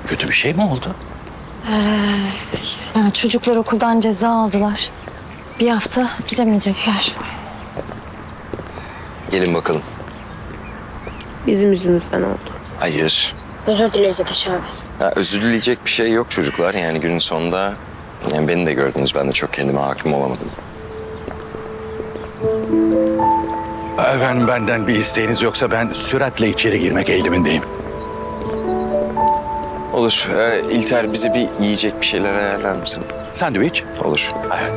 Kötü bir şey mi oldu? Ya çocuklar okuldan ceza aldılar. Bir hafta gidemeyecekler. Gelin bakalım. Bizim yüzümüzden oldu. Hayır. Özür dileriz Ateş abi. Ya, özür dileyecek bir şey yok çocuklar. Yani günün sonunda yani beni de gördünüz. Ben de çok kendime hakim olamadım. Efendim, benden bir isteğiniz yoksa ben süratle içeri girmek eğilimindeyim. Olur. İlter bize bir yiyecek bir şeyler ayarlar mısın? Sandviç. Olur.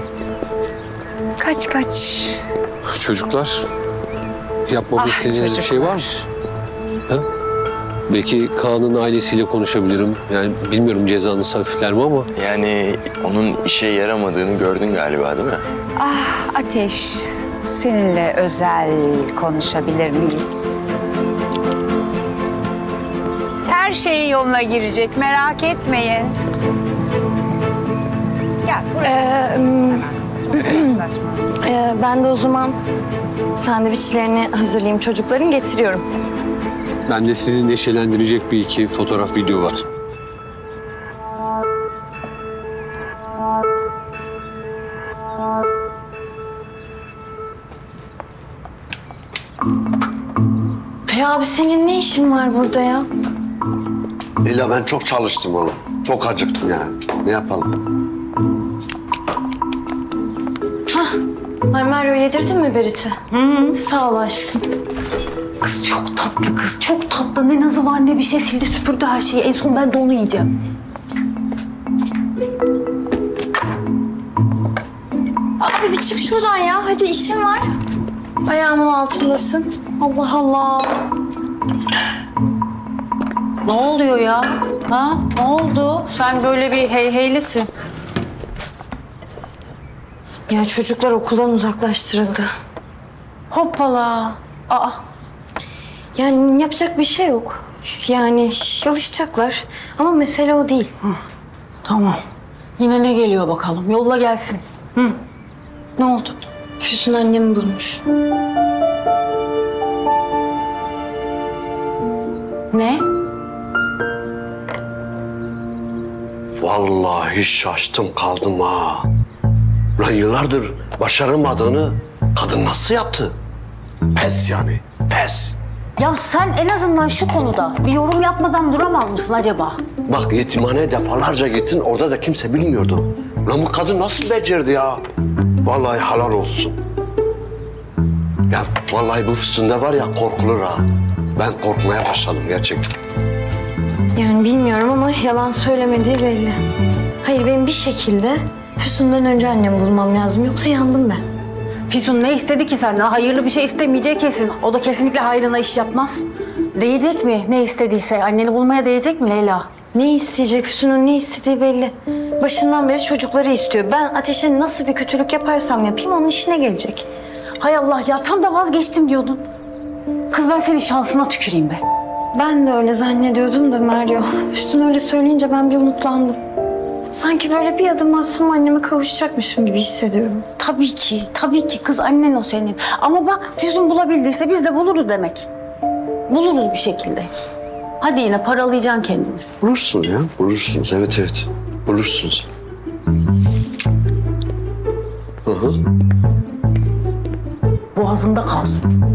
Kaç. Çocuklar, yapmamı istediğiniz bir şey var mı? Ha? Belki Kaan'ın ailesiyle konuşabilirim. Yani bilmiyorum cezanız hafifler mi ama. Yani onun işe yaramadığını gördün galiba değil mi? Ateş, seninle özel konuşabilir miyiz? Her şey yoluna girecek, merak etmeyin. Gel buraya. Çok uzaklaşma. Ben de o zaman sandviçlerini hazırlayayım. Çocukların getiriyorum. Ben de sizi neşelendirecek bir iki fotoğraf, video var. Ya abi senin ne işin var burada ya? Leyla, ben çok çalıştım oğlum. Çok acıktım yani. Ne yapalım? Ay Mario, yedirdin mi Berit'i? Sağ ol aşkım. Kız çok tatlı kız. Çok tatlı. Ne nazı var ne bir şey. Sildi süpürdü her şeyi. En son ben de onu yiyeceğim. Abi bir çık şuradan ya. Hadi işim var. Ayağımın altındasın. Allah Allah. Ne oluyor ya? Ha? Ne oldu? Sen böyle bir heyheylisin. Ya çocuklar okuldan uzaklaştırıldı. Hoppala. Aa. Yani yapacak bir şey yok. Yani çalışacaklar. Ama mesele o değil. Tamam. Yine ne geliyor bakalım? Yolla gelsin. Hı. Ne oldu? Füsun annemi bulmuş. Ne? Vallahi şaştım kaldım ha. Lan yıllardır başaramadığını kadın nasıl yaptı? Pes yani, pes. Ya sen en azından şu konuda bir yorum yapmadan duramaz mısın acaba? Bak, yetimhaneye defalarca gittin, orada da kimse bilmiyordu. Lan bu kadın nasıl becerdi ya? Vallahi helal olsun. Ya vallahi bu Füsun'da var ya, korkulur ha. Ben korkmaya başladım gerçekten. Yani bilmiyorum ama yalan söylemediği belli. Hayır, benim bir şekilde Füsun'dan önce annemi bulmam lazım. Yoksa yandım ben. Füsun ne istedi ki senden? Hayırlı bir şey istemeyeceği kesin. O da kesinlikle hayrına iş yapmaz. Değecek mi ne istediyse? Anneni bulmaya değecek mi Leyla? Ne isteyecek? Füsun'un ne istediği belli. Başından beri çocukları istiyor. Ben Ateş'e nasıl bir kötülük yaparsam yapayım onun işine gelecek. Hay Allah ya, tam da vazgeçtim diyordun. Kız ben senin şansına tüküreyim be. Ben de öyle zannediyordum da Mario. Füsun öyle söyleyince ben bir umutlandım. Sanki böyle bir adım atsam anneme kavuşacakmışım gibi hissediyorum. Tabii ki kız annen o senin. Ama bak Füsun bulabildiyse biz de buluruz demek. Buluruz bir şekilde. Hadi yine paralayacaksın kendini. Bulursun ya, bulursunuz. Evet. Bulursunuz. Hı. Boğazında kalsın.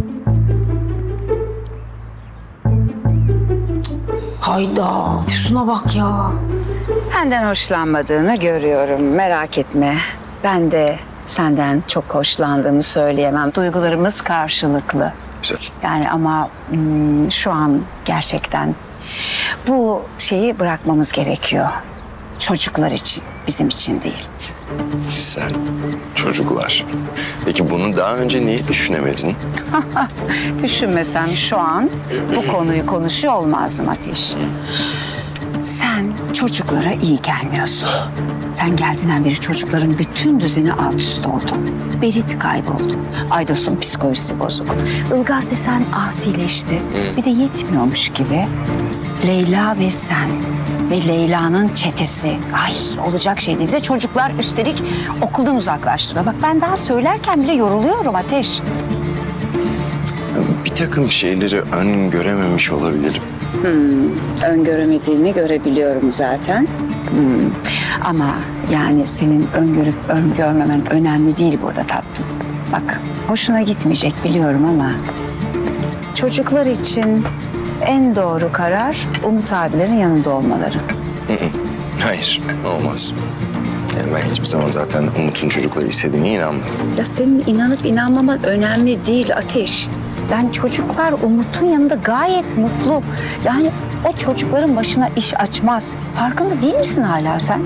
Hayda, Füsun'a bak ya. Benden hoşlanmadığını görüyorum, merak etme. Ben de senden çok hoşlandığımı söyleyemem. Duygularımız karşılıklı. Güzel. Yani ama şu an gerçekten bu şeyi bırakmamız gerekiyor. Çocuklar için, bizim için değil. Sen çocuklar. Peki bunu daha önce niye düşünemedin? Düşünmesem şu an bu konuyu konuşuyor olmazdım Ateş. Sen çocuklara iyi gelmiyorsun. Sen geldiğinden beri çocukların bütün düzeni alt üst oldu. Berit kayboldu. Aydos'un psikolojisi bozuk. Ilgaz desen asileşti. Bir de yetmiyormuş gibi Leyla ve sen ve Leyla'nın çetesi. Ay olacak şey değil. Bir de çocuklar üstelik okuldan uzaklaştırıyor. Bak ben daha söylerken bile yoruluyorum Ateş. Bir takım şeyleri öngörememiş olabilirim. Öngöremediğini görebiliyorum zaten. Ama yani senin öngörüp öngörmemen önemli değil burada tatlım. Bak, hoşuna gitmeyecek biliyorum ama çocuklar için en doğru karar Umut abilerin yanında olmaları. Hayır, olmaz. Yani ben hiçbir zaman zaten Umut'un çocukları istediğine inanmadım. Ya senin inanıp inanmaman önemli değil Ateş. Yani çocuklar Umut'un yanında gayet mutlu. Yani o çocukların başına iş açmaz. Farkında değil misin hala sen?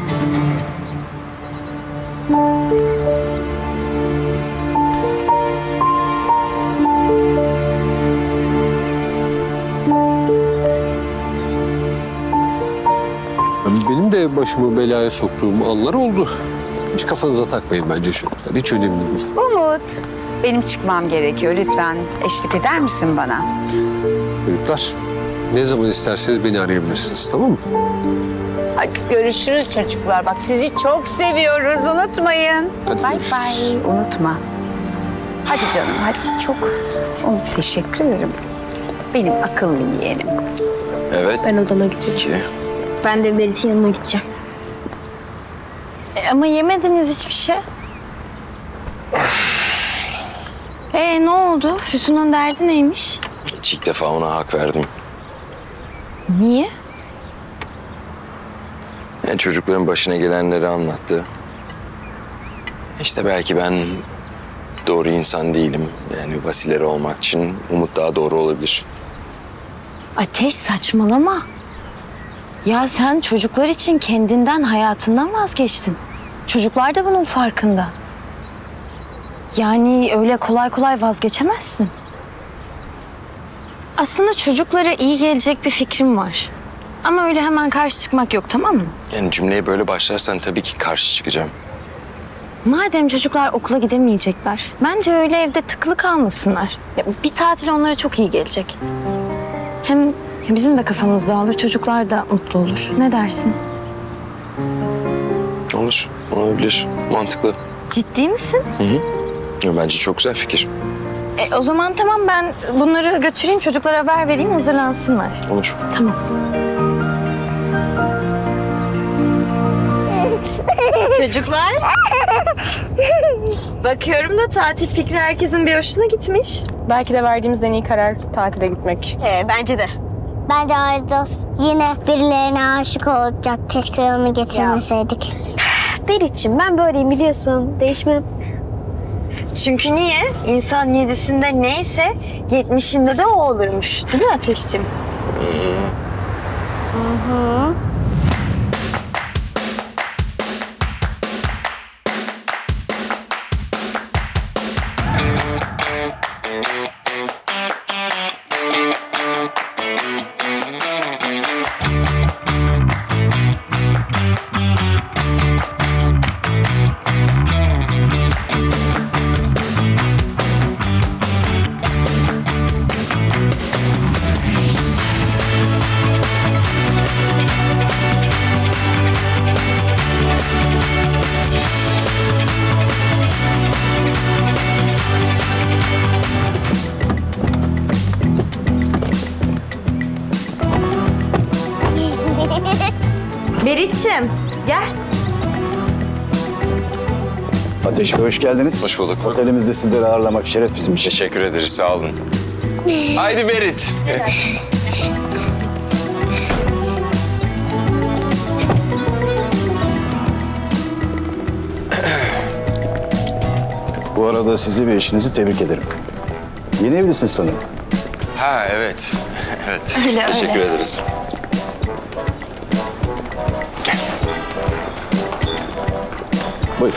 Benim de başımı belaya soktuğum anlar oldu. Hiç kafanıza takmayın bence çocuklar. Hiç önemli değil. Umut, benim çıkmam gerekiyor. Lütfen eşlik eder misin bana? Çocuklar, ne zaman isterseniz beni arayabilirsiniz, tamam mı? Hadi görüşürüz çocuklar. Bak sizi çok seviyoruz. Unutmayın. Hadi Bay görüşürüz. bay. Unutma. Hadi canım, hadi çok. Teşekkür ederim. Benim akıllı yeğenim. Evet. Ben odama gidiyorum. Ki. Ben de Berit'in yanına gideceğim. Ama yemediniz hiçbir şey. Ne oldu? Füsun'un derdi neymiş? Hiç ilk defa ona hak verdim. Niye? Yani çocukların başına gelenleri anlattı. İşte belki ben doğru insan değilim. Yani vasileri olmak için Umut daha doğru olabilir. Ateş, saçmalama. Ya sen çocuklar için kendinden, hayatından vazgeçtin. Çocuklar da bunun farkında. Yani öyle kolay kolay vazgeçemezsin. Aslında çocuklara iyi gelecek bir fikrim var. Ama öyle hemen karşı çıkmak yok, tamam mı? Yani cümleye böyle başlarsan tabii ki karşı çıkacağım. Madem çocuklar okula gidemeyecekler, bence öyle evde tıkılı kalmasınlar. Ya, bir tatil onlara çok iyi gelecek. Hem bizim de kafamız dağılır, çocuklar da mutlu olur. Ne dersin? Olur, olabilir. Mantıklı. Ciddi misin? Ya, bence çok güzel fikir. O zaman tamam, ben bunları götüreyim, çocuklara haber vereyim, hazırlansınlar. Olur. Tamam. Çocuklar. Bakıyorum da tatil fikri herkesin bir hoşuna gitmiş. Belki de verdiğimiz en iyi karar tatile gitmek. Bence de. Bence Aydos yine birilerine aşık olacak. Keşke onu getirmeseydik. Berit'ciğim ben böyleyim biliyorsun. Değişmem. Çünkü niye? İnsan 7'sinde neyse 70'inde de o olurmuş. Değil mi Ateşciğim? Berit'ciğim gel. Ateş Bey, hoş geldiniz. Hoş bulduk. Otelimizde sizleri ağırlamak şeref bizim için. Teşekkür ederiz, sağ olun. Haydi Berit. Bu arada sizi ve eşinizi tebrik ederim. Yeni evlisiniz sanırım. Ha evet. Evet. Öyle, Teşekkür öyle. ederiz. Buyurun.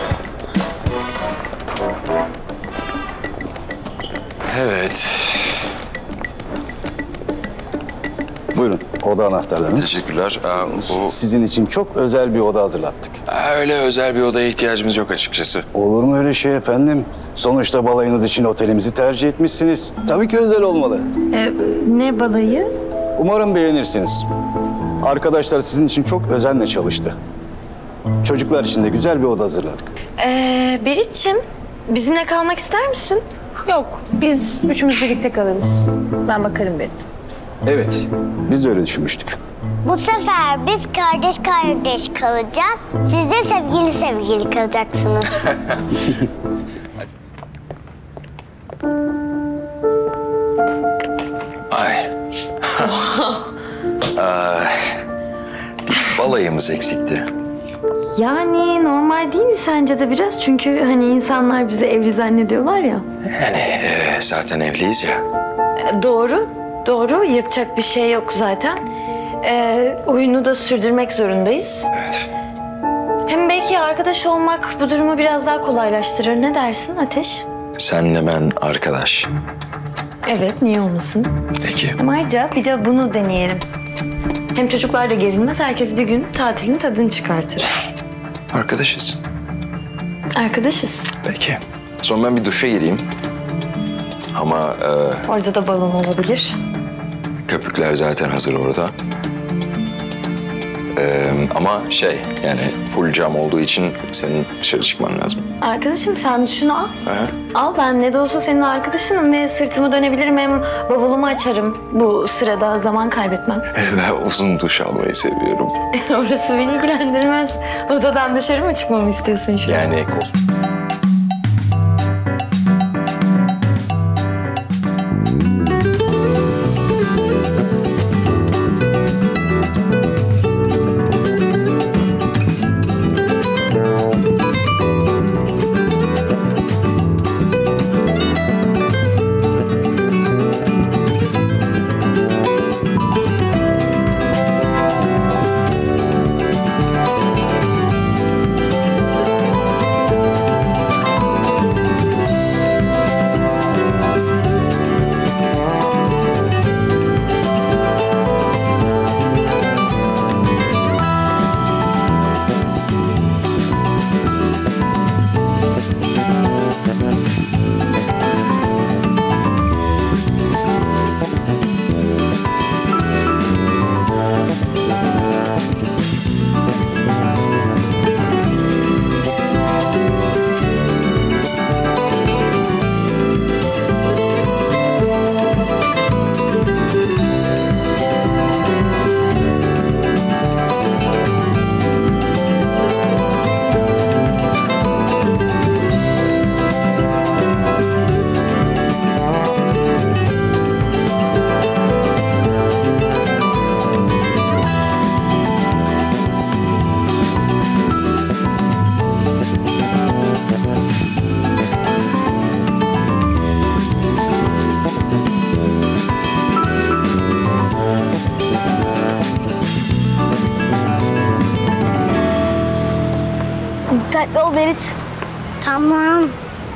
Evet. Buyurun, oda anahtarlarınız. Teşekkürler. Bu Sizin için çok özel bir oda hazırlattık. öyle özel bir odaya ihtiyacımız yok açıkçası. Olur mu öyle şey efendim? Sonuçta balayınız için otelimizi tercih etmişsiniz. Tabii ki özel olmalı. Ne balayı? Umarım beğenirsiniz. Arkadaşlar sizin için çok özenle çalıştı. Çocuklar için de güzel bir oda hazırladık. Berit'ciğim bizimle kalmak ister misin? Yok, biz üçümüz birlikte kalırız. Ben bakarım Berit. Evet, biz de öyle düşünmüştük. Bu sefer biz kardeş kardeş kalacağız. Siz de sevgili sevgili kalacaksınız. Ay. Ay. Balayımız eksikti. Yani normal değil mi sence de biraz? Çünkü hani insanlar bizi evli zannediyorlar ya. Yani zaten evliyiz ya. Doğru, doğru. Yapacak bir şey yok zaten. Oyunu da sürdürmek zorundayız. Evet. Hem belki arkadaş olmak bu durumu biraz daha kolaylaştırır. Ne dersin Ateş? Senle ben arkadaş. Evet, niye olmasın? Peki. Ama ayrıca bir de bunu deneyelim. Hem çocuklar da gerilmez, herkes bir gün tatilin tadını çıkartır. Arkadaşız. Arkadaşız. Peki. Sonra ben bir duşa gireyim. Ama Orada da balon olabilir. köpükler zaten hazır orada. Ama yani full cam olduğu için senin dışarı çıkman lazım. Arkadaşım sen şunu al. Aha. Al, ben ne de olsa senin arkadaşınım ve sırtımı dönebilirim, hem bavulumu açarım. Bu sırada zaman kaybetmem. Ben uzun duş almayı seviyorum. Orası beni ilgilendirmez. Odadan dışarı mı çıkmamı istiyorsun şu an? Yani Dikkatli ol Berit. Tamam.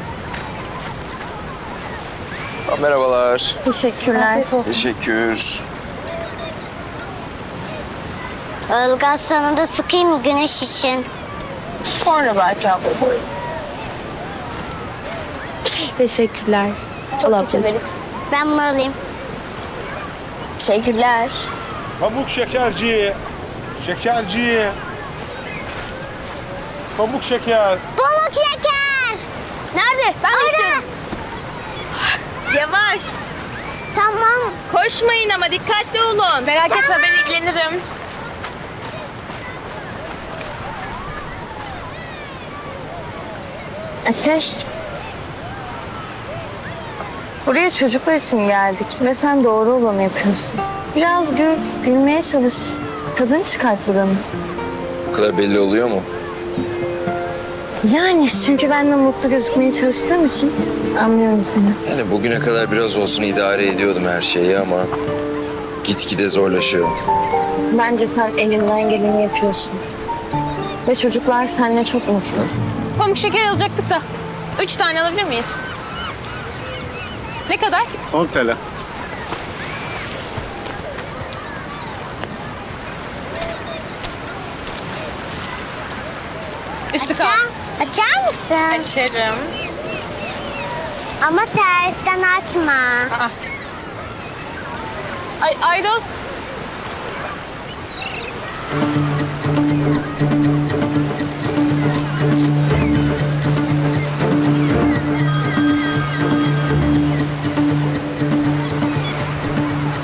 merhabalar. Teşekkürler. Teşekkür. Ilgaz sana da sıkayım mı güneş için? Sonra belki abla. Teşekkürler. Çok Berit. Ben bunu alayım. Teşekkürler. Pamuk şekerci. Şekerci. Pamuk şeker. Pamuk şeker. Nerede? Ben de istiyorum. Yavaş. Tamam. Koşmayın ama dikkatli olun. Merak etme, ben ilgilenirim. Ateş. Buraya çocuklar için geldik ve sen doğru olanı yapıyorsun. Biraz gül, gülmeye çalış. Tadını çıkart buranın. Bu kadar belli oluyor mu? Yani çünkü ben de mutlu gözükmeye çalıştığım için anlıyorum seni. Yani bugüne kadar biraz olsun idare ediyordum her şeyi ama gitgide zorlaşıyor. Bence sen elinden geleni yapıyorsun. Ve çocuklar seninle çok mutlu. Pamuk şeker alacaktık da. 3 tane alabilir miyiz? Ne kadar? 10 TL. Üstü kal. Açar mısın? Açarım. Ama tersten açma. Ay Aydos.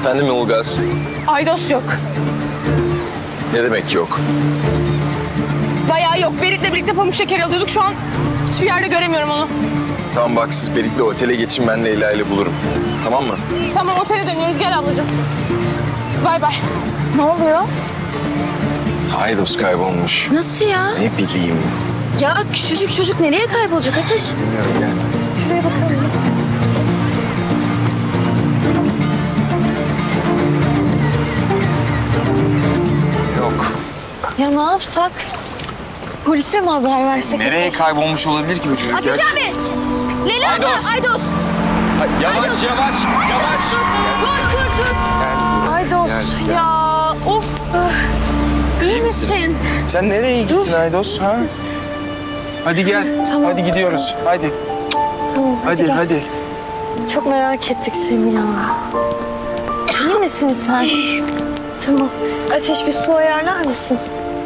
Efendim Ilgaz? Aydos yok. Ne demek yok? Bayağı yok. Berit'le birlikte pamuk şekeri alıyorduk. Şu an hiçbir yerde göremiyorum onu. Tamam bak siz Berit'le otele geçin, ben Leyla ile bulurum. Tamam mı? Tamam otele dönüyoruz. Gel ablacığım. Bay bay. Ne oluyor? Aydos kaybolmuş. Nasıl ya? Ne bileyim. Ya küçücük çocuk nereye kaybolacak Ateş? Bilmiyorum gel. Şuraya bakalım. Yok. Ya ne yapsak? Polise mi haber versek Nereye Ateş? kaybolmuş olabilir ki bu çocuk? Ateş ya? abi! Leyla abla! Aydos! Aydos! Yavaş yavaş yavaş. Dur! Aydos Gel. ya of! İyi misin? Sen nereye gittin Aydos? Ha? Hadi gel. Tamam. Hadi gidiyoruz. Hadi. Tamam Hadi gel. hadi. Çok merak ettik seni ya. İyi misin sen? Tamam. Ateş bir su ayarlar mısın?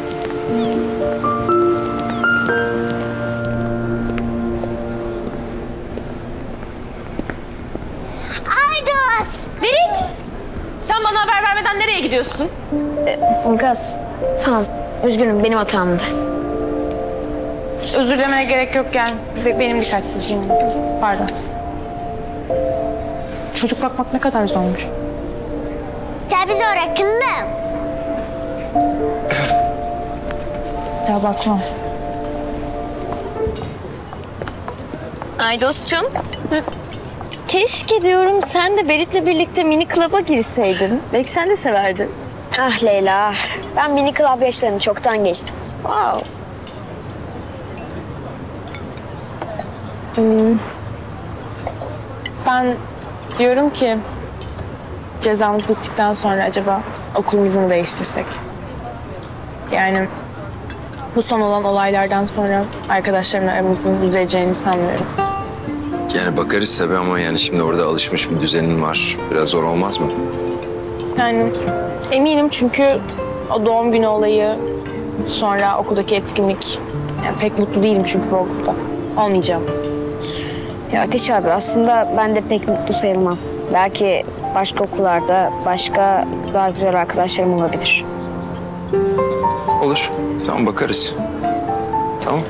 Aydos! Berit! Sen bana haber vermeden nereye gidiyorsun? Ilgaz, tamam. Üzgünüm, benim hatamdı. Özür dilemeye gerek yok yani. Benim dikkatsizliğim. Pardon. Çocuk bakmak ne kadar zormuş. Tabii zor akıllım. Ya bakmam. Aydos'cum. Keşke diyorum sen de Berit'le birlikte mini club'a girseydin. Belki sen de severdin. Ah Leyla, ben mini club yaşlarını çoktan geçtim. Wow. Ben diyorum ki cezamız bittikten sonra acaba okulumuzu mu değiştirsek? Yani bu son olan olaylardan sonra arkadaşlarımla aramızın düzeleceğini sanmıyorum. Yani bakarız tabii ama yani şimdi orada alışmış bir düzenin var. Biraz zor olmaz mı? Yani eminim çünkü o doğum günü olayı, sonra okuldaki etkinlik. Yani pek mutlu değilim çünkü bu okulda. Olmayacağım. Ya Ateş abi, aslında ben de pek mutlu sayılmam. Belki başka okullarda başka daha güzel arkadaşlarım olabilir. Olur. Tamam bakarız. Tamam.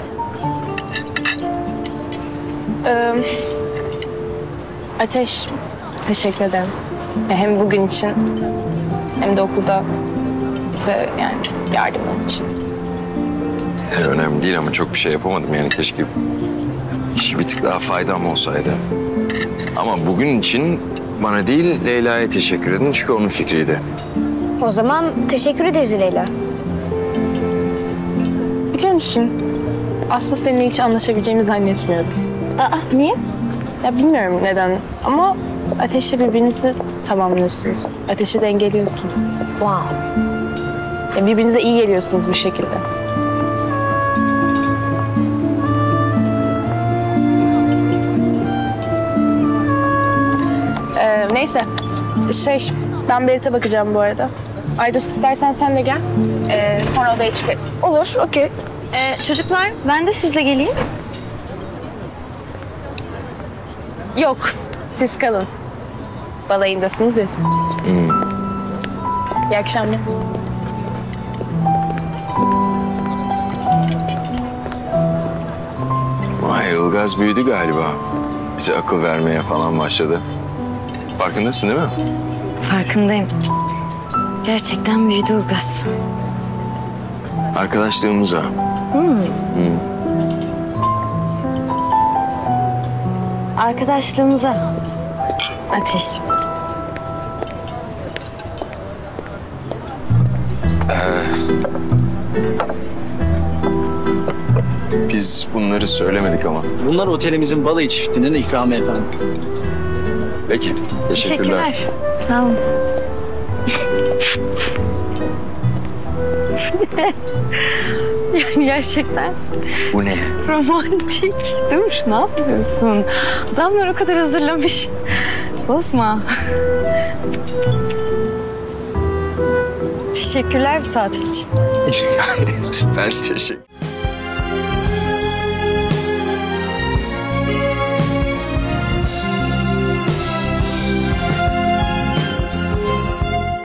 Ateş, teşekkür ederim. Hem bugün için hem de okulda bize yani yardımın için. Yani önemli değil ama çok bir şey yapamadım yani keşke bir tık daha faydam olsaydı. Ama bugün için bana değil Leyla'ya teşekkür edin çünkü onun fikriydi. O zaman teşekkür ederiz Leyla. Biliyor musun? Aslında seninle hiç anlaşabileceğimi zannetmiyorum. Aa, niye? Ya bilmiyorum neden ama Ateş'le birbirinizi tamamlıyorsunuz. Ateş'i dengeliyorsun. Wow. Ya birbirinize iyi geliyorsunuz bu şekilde. Neyse. Ben Berit'e bakacağım bu arada. Aydos istersen sen de gel. Sonra odaya çıkarız. Olur, okey. Çocuklar ben de sizle geleyim. Yok, siz kalın. Balayındasınız ya. İyi akşamlar. Vay Ilgaz büyüdü galiba. Bize akıl vermeye falan başladı. Farkındasın değil mi? Farkındayım. Gerçekten büyüdü Ilgaz. Arkadaşlığımıza. Arkadaşlığımıza. Ateş. Biz bunları söylemedik ama. Bunlar otelimizin balayı çiftinin ikramı efendim. Peki. Teşekkürler. Sağ olun. Yani gerçekten Bu ne? romantik. Dur, ne yapıyorsun? Adamlar o kadar hazırlamış. Bozma. Teşekkürler bu tatil için. Ben teşekkür